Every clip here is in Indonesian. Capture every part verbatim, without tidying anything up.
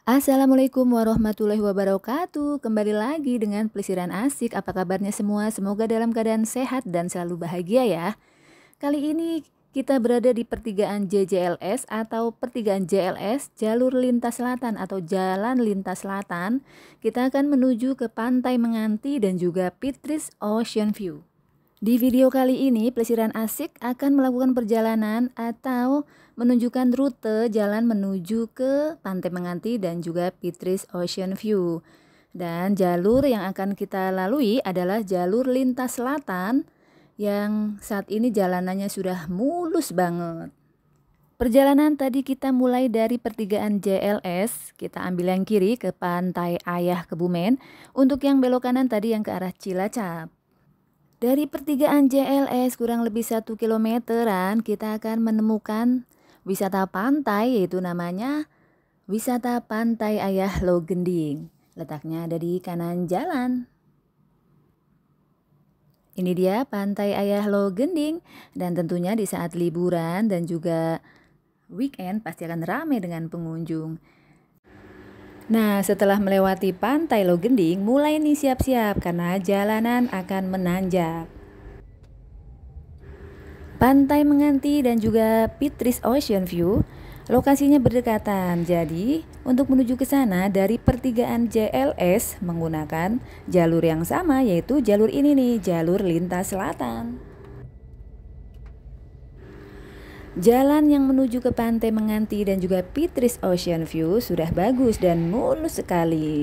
Assalamualaikum warahmatullahi wabarakatuh. Kembali lagi dengan Pelesiran Asik. Apa kabarnya semua? Semoga dalam keadaan sehat dan selalu bahagia ya. Kali ini kita berada di pertigaan J J L S atau pertigaan J L S, Jalur Lintas Selatan atau Jalan Lintas Selatan. Kita akan menuju ke Pantai Menganti dan juga Pitris Ocean View. Di video kali ini, Pelesiran Asik akan melakukan perjalanan atau menunjukkan rute jalan menuju ke Pantai Menganti dan juga Pitris Ocean View. Dan jalur yang akan kita lalui adalah jalur lintas selatan yang saat ini jalanannya sudah mulus banget. Perjalanan tadi kita mulai dari pertigaan J L S, kita ambil yang kiri ke Pantai Ayah Kebumen. Untuk yang belok kanan tadi yang ke arah Cilacap. Dari pertigaan J L S kurang lebih satu kilometeran kita akan menemukan wisata pantai, yaitu namanya Wisata Pantai Ayah Logending. Letaknya ada di kanan jalan. Ini dia Pantai Ayah Logending, dan tentunya di saat liburan dan juga weekend pasti akan ramai dengan pengunjung. Nah, setelah melewati Pantai Logending, mulai nih siap-siap karena jalanan akan menanjak. Pantai Menganti dan juga Pitris Ocean View lokasinya berdekatan. Jadi, untuk menuju ke sana dari pertigaan J L S menggunakan jalur yang sama, yaitu jalur ini nih, jalur lintas selatan. Jalan yang menuju ke Pantai Menganti dan juga Pitris Ocean View sudah bagus dan mulus sekali.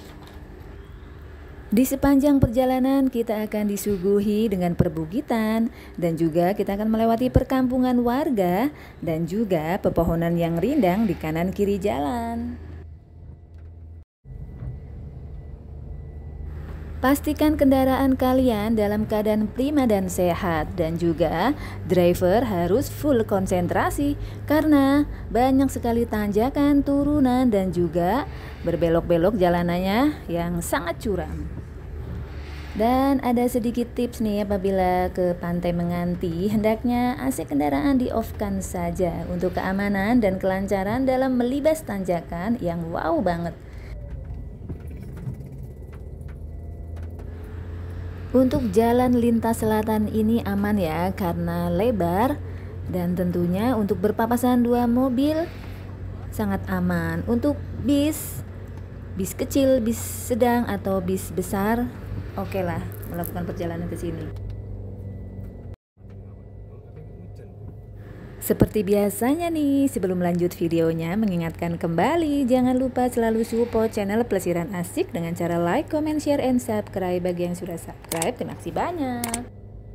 Di sepanjang perjalanan kita akan disuguhi dengan perbukitan dan juga kita akan melewati perkampungan warga dan juga pepohonan yang rindang di kanan kiri jalan. Pastikan kendaraan kalian dalam keadaan prima dan sehat, dan juga driver harus full konsentrasi karena banyak sekali tanjakan, turunan, dan juga berbelok-belok jalanannya yang sangat curam. Dan ada sedikit tips nih, apabila ke Pantai Menganti hendaknya A C kendaraan di off-kan saja untuk keamanan dan kelancaran dalam melibas tanjakan yang wow banget. Untuk jalan lintas selatan ini aman ya karena lebar, dan tentunya untuk berpapasan dua mobil sangat aman. Untuk bis, bis kecil, bis sedang atau bis besar, oke lah melakukan perjalanan ke sini. Seperti biasanya nih, sebelum lanjut videonya mengingatkan kembali, jangan lupa selalu support channel Pelesiran Asik dengan cara like, comment, share, and subscribe. Bagi yang sudah subscribe, terima kasih banyak.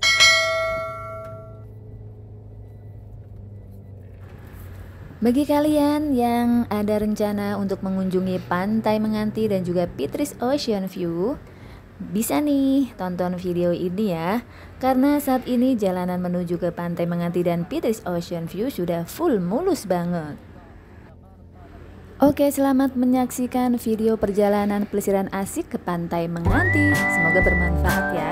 Bagi kalian yang ada rencana untuk mengunjungi Pantai Menganti dan juga Pitris Ocean View, bisa nih tonton video ini ya, karena saat ini jalanan menuju ke Pantai Menganti dan Pitris Ocean View sudah full mulus banget. Oke, selamat menyaksikan video perjalanan Pelesiran Asik ke Pantai Menganti. Semoga bermanfaat ya.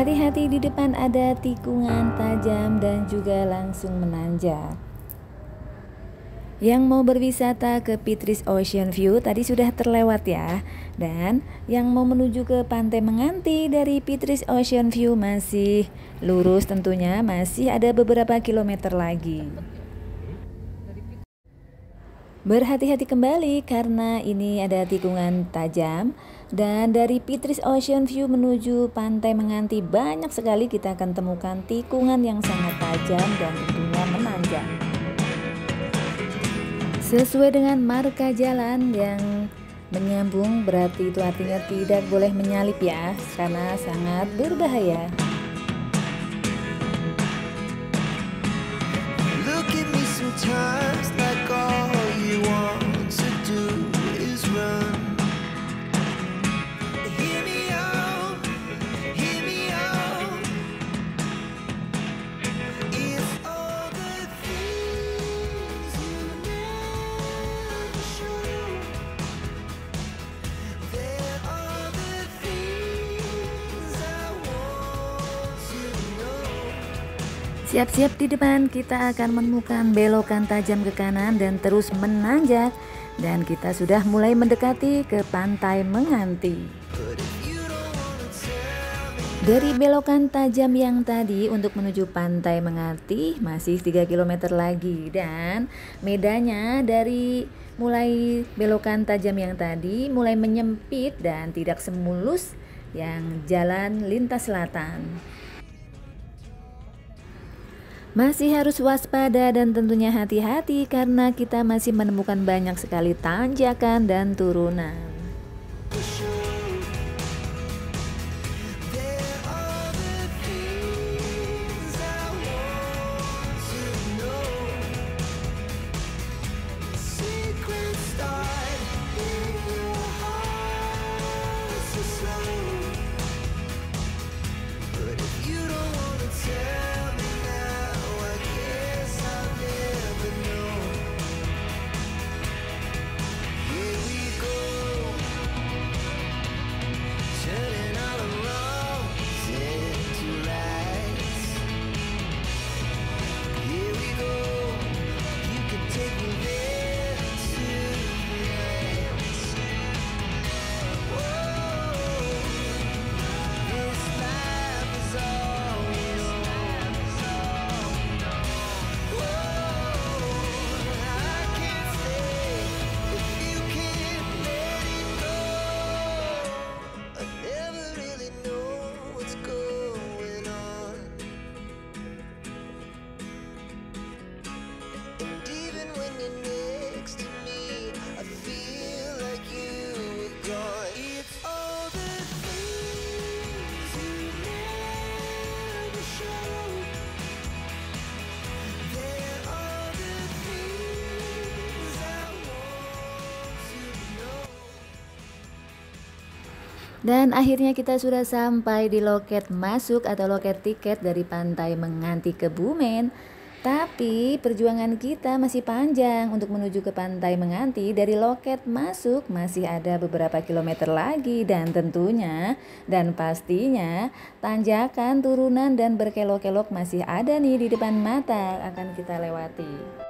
Hati-hati, di depan ada tikungan tajam dan juga langsung menanjak. Yang mau berwisata ke Pitris Ocean View tadi sudah terlewat ya. Dan yang mau menuju ke Pantai Menganti dari Pitris Ocean View masih lurus tentunya, masih ada beberapa kilometer lagi. Berhati-hati kembali karena ini ada tikungan tajam. Dan dari Pitris Ocean View menuju Pantai Menganti banyak sekali kita akan temukan tikungan yang sangat tajam dan tentunya menanjak. Sesuai dengan marka jalan yang menyambung, berarti itu artinya tidak boleh menyalip ya, karena sangat berbahaya. Look at me sometimes like all you want to do is run. Hear me out, hear me out. It's all the things you never show. There are the things I want to know. Siap-siap, di depan kita akan menemukan belokan tajam ke kanan dan terus menanjak, dan kita sudah mulai mendekati ke Pantai Menganti. Dari belokan tajam yang tadi untuk menuju Pantai Menganti masih tiga kilometer lagi, dan medanya dari mulai belokan tajam yang tadi mulai menyempit dan tidak semulus yang jalan lintas selatan. Masih harus waspada dan tentunya hati-hati karena kita masih menemukan banyak sekali tanjakan dan turunan. Dan akhirnya kita sudah sampai di loket masuk atau loket tiket dari Pantai Menganti Kebumen. Tapi perjuangan kita masih panjang untuk menuju ke Pantai Menganti. Dari loket masuk masih ada beberapa kilometer lagi, dan tentunya dan pastinya tanjakan, turunan dan berkelok-kelok masih ada nih di depan mata akan kita lewati.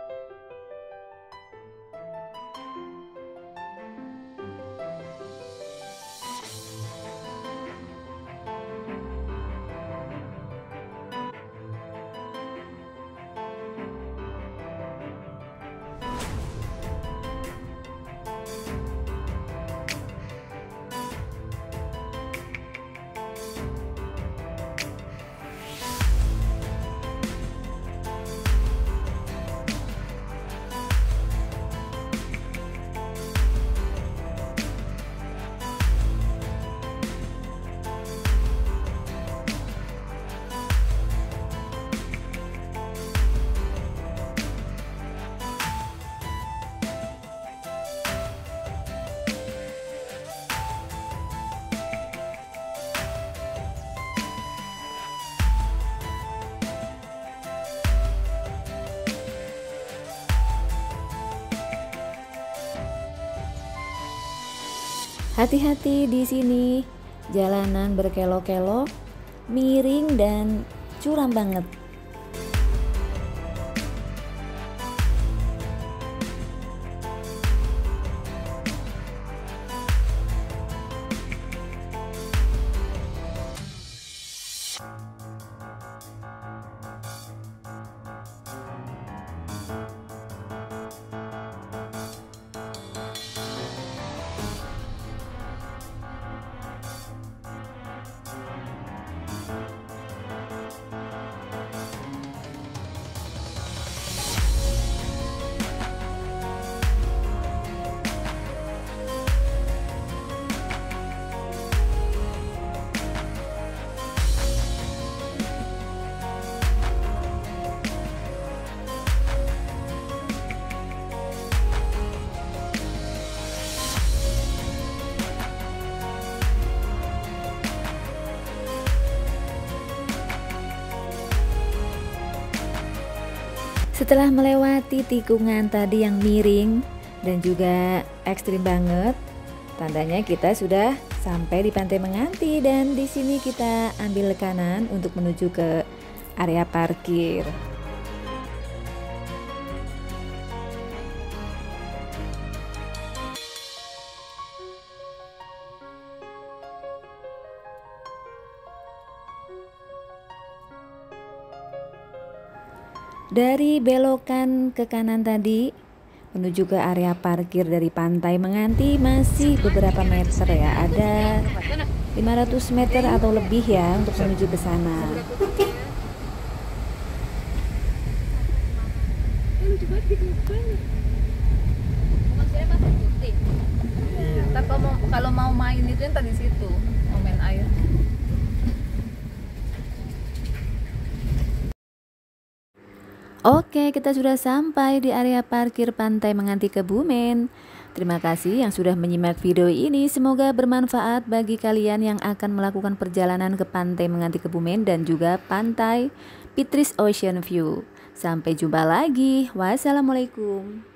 Hati-hati di sini, jalanan berkelok-kelok miring dan curam banget. Setelah melewati tikungan tadi yang miring dan juga ekstrim banget, tandanya kita sudah sampai di Pantai Menganti, dan di sini kita ambil kanan untuk menuju ke area parkir. Dari belokan ke kanan tadi menuju ke area parkir dari Pantai Menganti masih beberapa meter ya, ada lima ratus meter atau lebih ya untuk menuju ke sana. Ntar kalau mau, kalau mau main itu yang tadi situ, mau main air. Oke, kita sudah sampai di area parkir Pantai Menganti Kebumen. Terima kasih yang sudah menyimak video ini. Semoga bermanfaat bagi kalian yang akan melakukan perjalanan ke Pantai Menganti Kebumen dan juga Pantai Beatrice Ocean View. Sampai jumpa lagi. Wassalamualaikum.